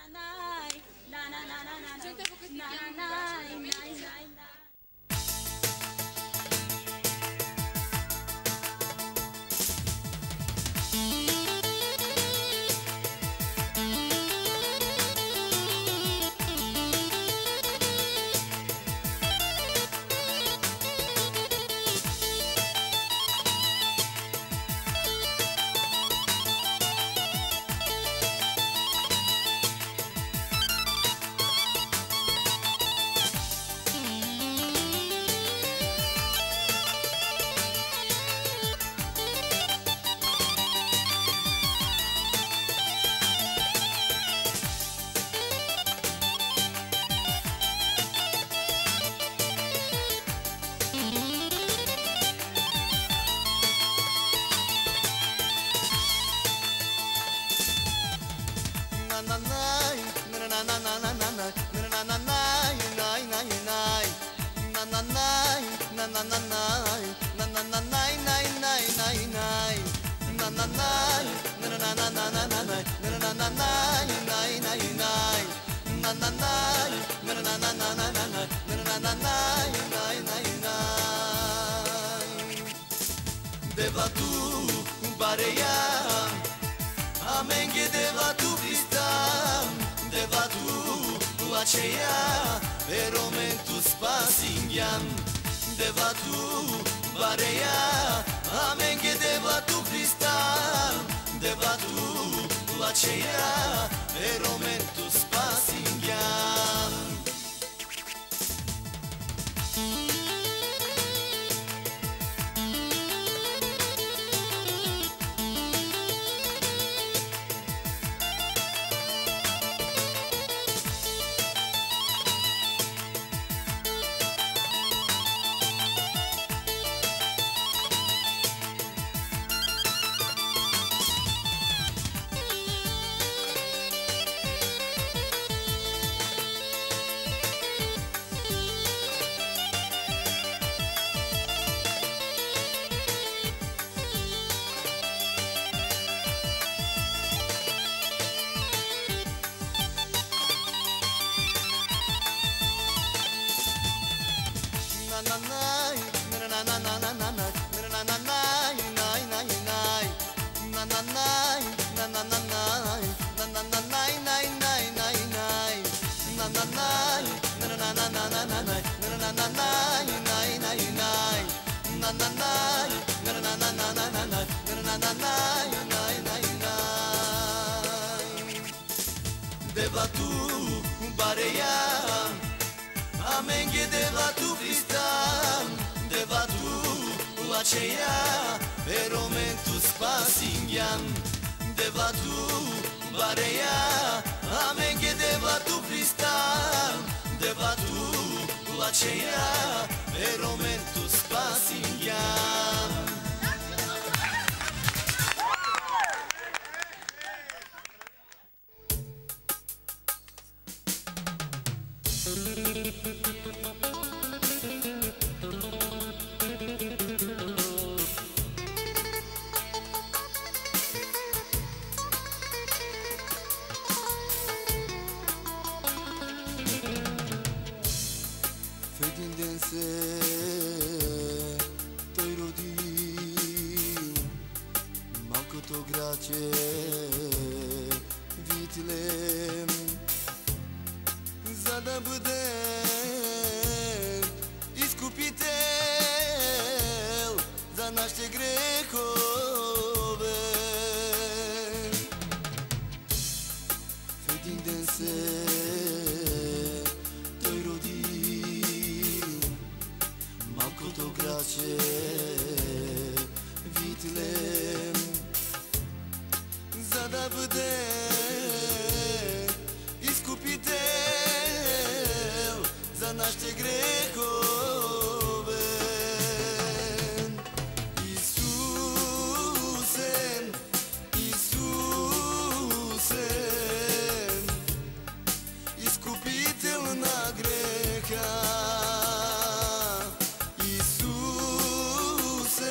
Deva tu bareia, amenghe deva tu cristal, deva tu aceea, veromentu spasingian. Deva tu bareia, amenghe deva tu cristal, deva tu aceea, veromentu spasingian. Deva tu bareia, amenghe deva tu cristal, deva tu aceea, veromentu spasingian. Deva tu bareia, amenghe deva tu cristal, deva tu aceea, veromentu spasingian. Fedindense toi rodi, malko gracie vitile zada bude iskupitel za naše grehove. Fedindense toi rodi, malko gracie vitile zada bude iskupitelj za naše grehove. Isuse, Isuse, iskupitelj na greha. Isuse,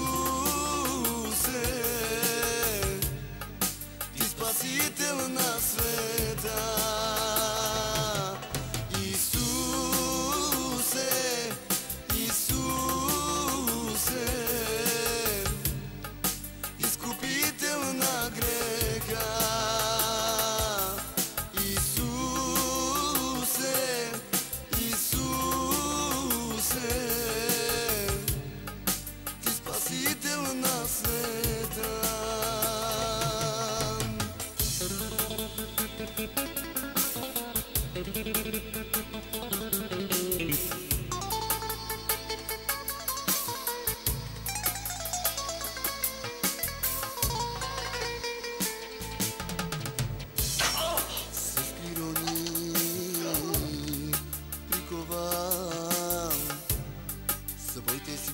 Isuse, ti spasitelj na sve.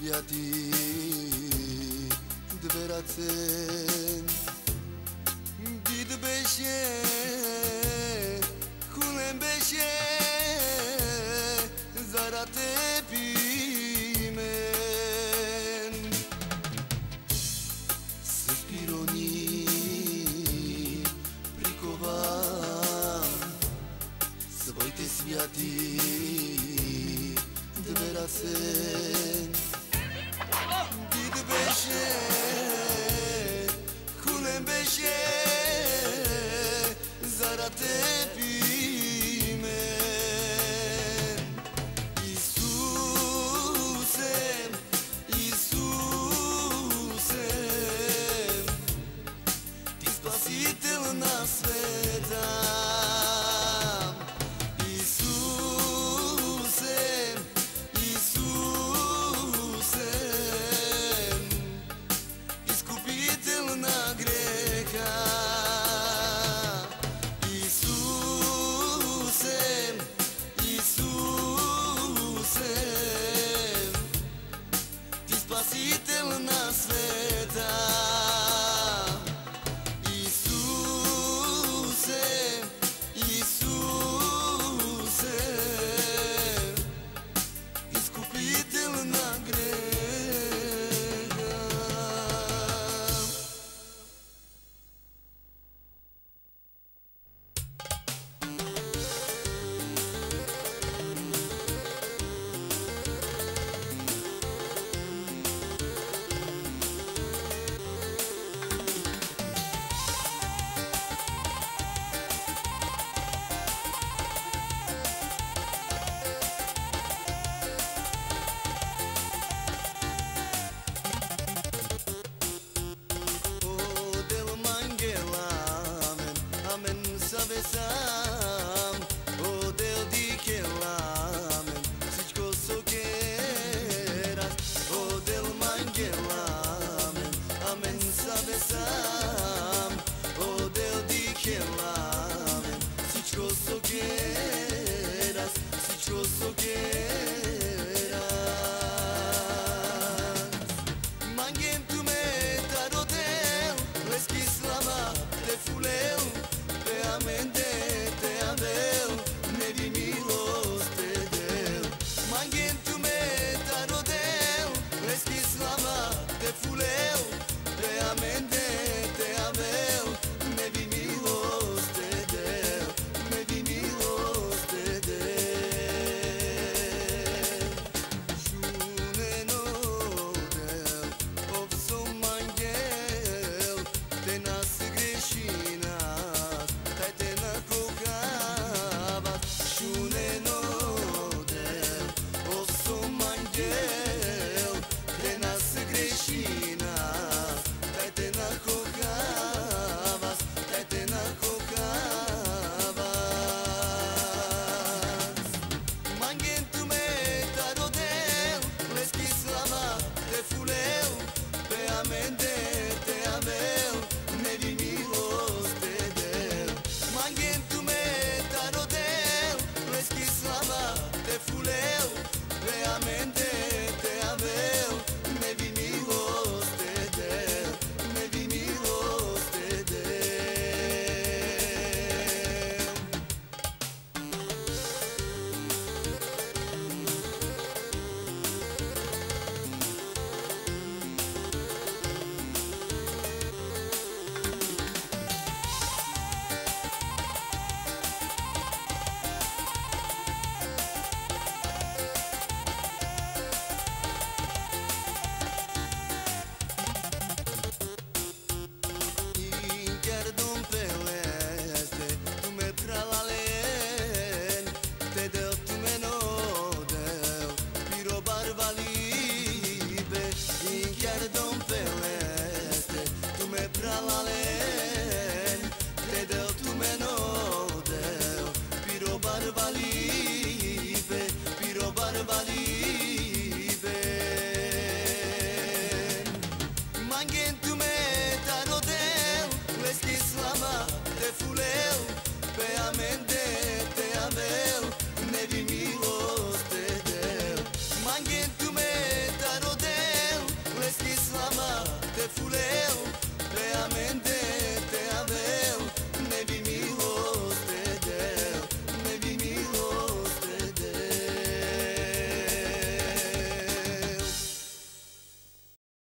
sviati dveracen Did beşe kulem beşe zarate pimen Suspironi prikovam Svojte sviati dveracen Did beşe kulem beşe zarate pimen Isuse, Isuse Ti spasitel na sveta Isuse, Isuse Iskupitel na greha Isuse, Isuse Ti spasitel na sveta Isuse, Isuse Iskupitel na greha Savesam, o del di che l'amen, Sičko sokeras, o del mange l'amen, amen savesam, o del di che l'amen, Sičko sokeras, Sičko sokeras. Mangem tu me tarodel, leskis lama te fuleu, Te amende, te aveu, ne vi milos te deu Mangem tu me tarodeu, leskis lama te fuleu Te amende, te aveu, ne vi milos te deu Ne vi milos te deu Shune no del, ovso mangel, te nas grešina Shune no del, oso fuleu